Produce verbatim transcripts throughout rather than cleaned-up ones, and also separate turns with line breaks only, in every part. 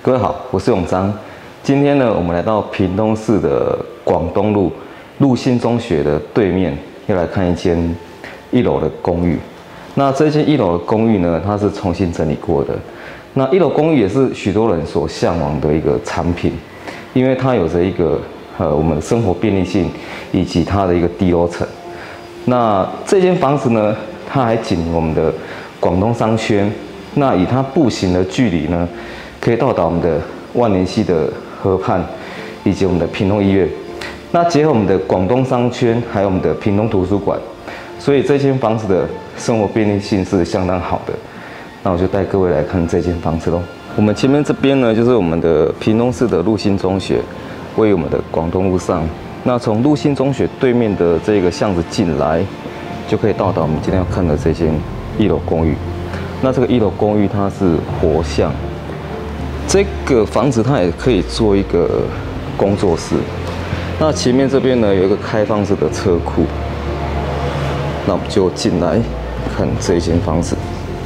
各位好，我是永章。今天呢，我们来到屏东市的广东路陆新中学的对面，要来看一间一楼的公寓。那这间一楼的公寓呢，它是重新整理过的。那一楼公寓也是许多人所向往的一个产品，因为它有着一个呃我们的生活便利性，以及它的一个低楼层。那这间房子呢，它还紧邻我们的广东商圈。那以它步行的距离呢，可以到达我们的万年溪的河畔，以及我们的屏东医院。那结合我们的广东商圈，还有我们的屏东图书馆，所以这间房子的生活便利性是相当好的。那我就带各位来看这间房子咯。我们前面这边呢，就是我们的屏东市的陆新中学，位于我们的广东路上。那从陆新中学对面的这个巷子进来，就可以到达我们今天要看的这间一楼公寓。那这个一楼公寓它是活巷，这个房子它也可以做一个工作室。那前面这边呢有一个开放式的车库，那我们就进来看这一间房子。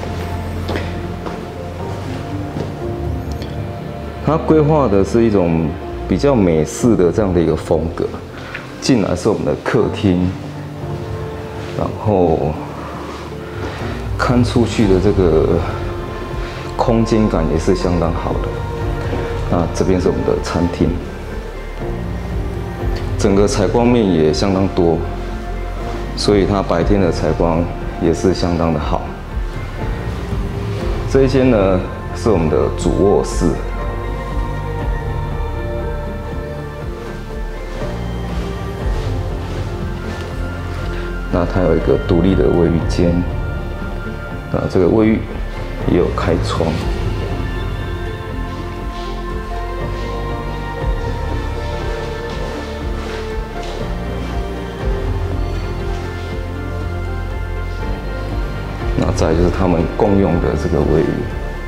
它规划的是一种比较美式的这样的一个风格。进来是我们的客厅，然后看出去的这个空间感也是相当好的。那这边是我们的餐厅，整个采光面也相当多，所以它白天的采光也是相当的好。这一间呢是我们的主卧室，那它有一个独立的卫浴间。那这个卫浴也有开窗，那再来就是他们共用的这个卫浴。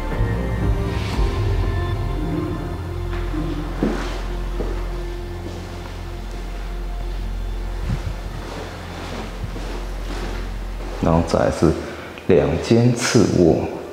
然后再来是两间次卧，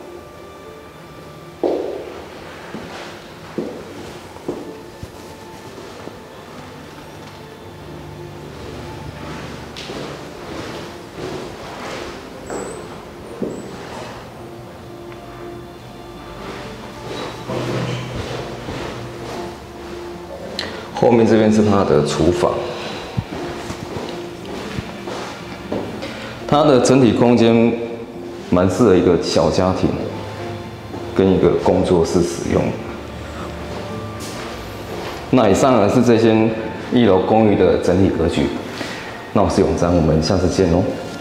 后面这边是它的厨房。它的整体空间蛮适合一个小家庭跟一个工作室使用。那以上呢是这间一楼公寓的整体格局。那我是永章，我们下次见喽。